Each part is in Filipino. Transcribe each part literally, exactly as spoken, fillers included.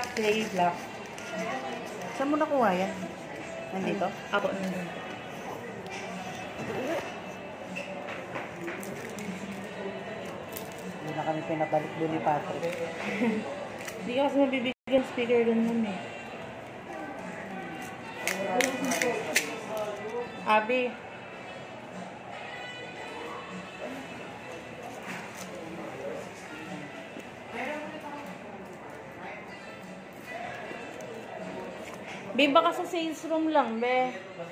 black, gray, black. Saan mo nakuha yan? Nandito? Ako, nandun. Hindi na kami pinabalik doon ni Patrick. Hindi ka kasi mabibigyan speaker ganun eh. Abi. Be, baka sa sales room lang, be.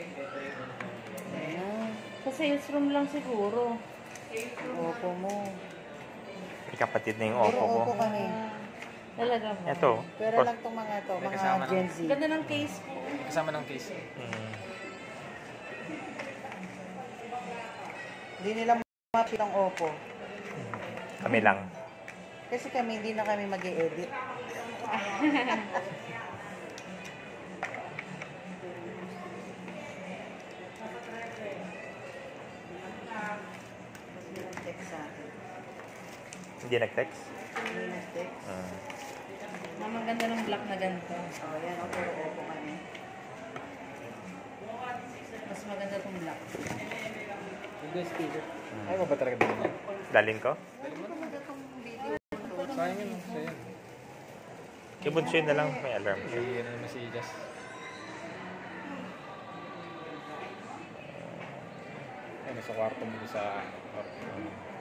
Sa sales room lang siguro. Opo mo. Kapatid na yung Oppo ko. Opo kami. Talaga ba? Ito. Pero lang itong mga to, May mga kasama Gen Z. Ganda ng case po. Kasama ng case. Mm. Hindi nila mapit ang Oppo. Kami lang. Kasi kami, hindi na kami mag-e-edit. Hindi nag-text? Hindi nag-text. Uh. Ah, maganda ng black na ganito. Oh, yan. Opo, opo kami. Mas maganda itong black. Yung speaker. Ay, ba ba talaga din yan? Dalin ko? Sayang yun. Sayang. Ibunso yun na lang. May alarm siya. Ay, yan naman si Jazz. Ay, nasa kwarto mo sa kwarto.